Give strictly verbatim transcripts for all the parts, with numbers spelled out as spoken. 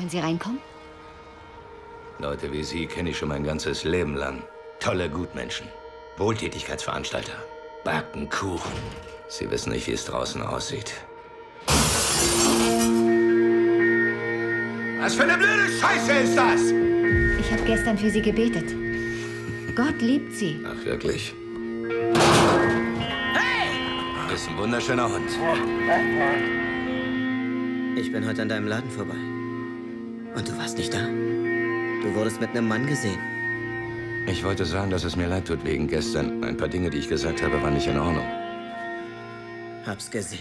Wollen Sie reinkommen? Leute wie Sie kenne ich schon mein ganzes Leben lang. Tolle Gutmenschen. Wohltätigkeitsveranstalter. Backen Kuchen. Sie wissen nicht, wie es draußen aussieht. Was für eine blöde Scheiße ist das? Ich habe gestern für Sie gebetet. Gott liebt Sie. Ach, wirklich? Hey! Ist ein wunderschöner Hund. Ich bin heute an deinem Laden vorbei. Und du warst nicht da. Du wurdest mit einem Mann gesehen. Ich wollte sagen, dass es mir leid tut wegen gestern. Ein paar Dinge, die ich gesagt habe, waren nicht in Ordnung. Hab's gesehen.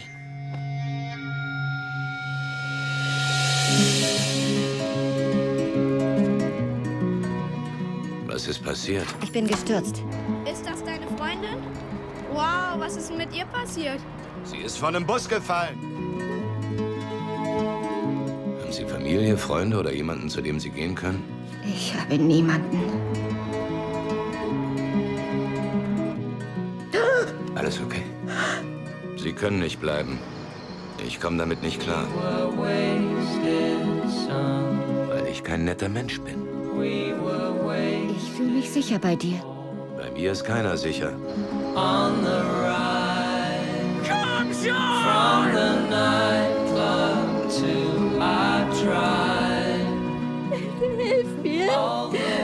Was ist passiert? Ich bin gestürzt. Ist das deine Freundin? Wow, was ist denn mit ihr passiert? Sie ist von einem Bus gefallen. Haben Sie Familie, Freunde oder jemanden, zu dem Sie gehen können? Ich habe niemanden. Alles okay. Sie können nicht bleiben. Ich komme damit nicht klar. Weil ich kein netter Mensch bin. Ich fühle mich sicher bei dir. Bei mir ist keiner sicher. On the ride. Come From the nightclub to our drive. Hilf mir. All the